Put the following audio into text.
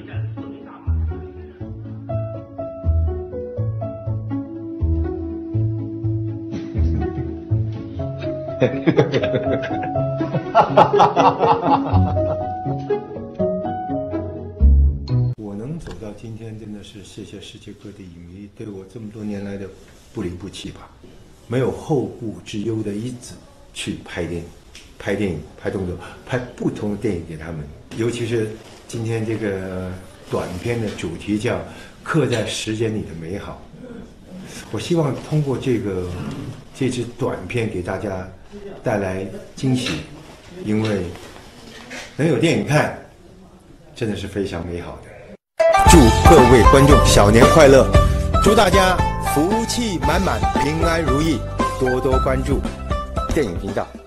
我能走到今天，真的是谢谢世界各地影迷对我这么多年来的不离不弃吧。没有后顾之忧的一直去拍电影、拍动作、拍不同的电影给他们。尤其是今天这个短片的主题叫“刻在时间里的美好”。我希望通过这支短片给大家带来惊喜，因为能有电影看，真的是非常美好的。祝各位观众小年快乐，祝大家福气满满、平安如意，多多关注电影频道。